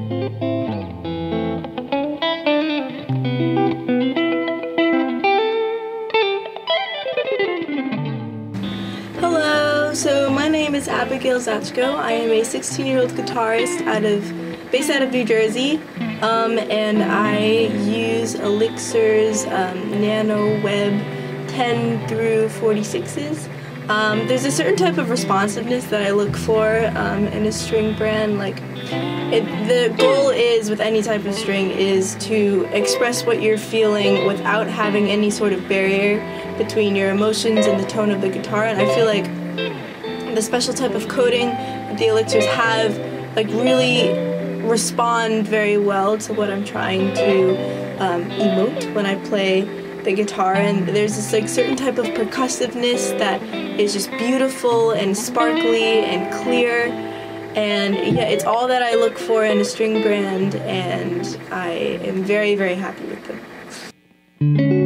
Hello, so my name is Abigail Zachko. I am a 16-year-old guitarist based out of New Jersey, and I use Elixir's Nano Web 10 through 46s. There's a certain type of responsiveness that I look for in a string brand. The goal is, with any type of string, is to express what you're feeling without having any sort of barrier between your emotions and the tone of the guitar. And I feel like the special type of coating that the Elixirs have really respond very well to what I'm trying to emote when I play the guitar. And there's this certain type of percussiveness that is just beautiful and sparkly and clear. And yeah, it's all that I look for in a string brand, and I am very, very happy with them.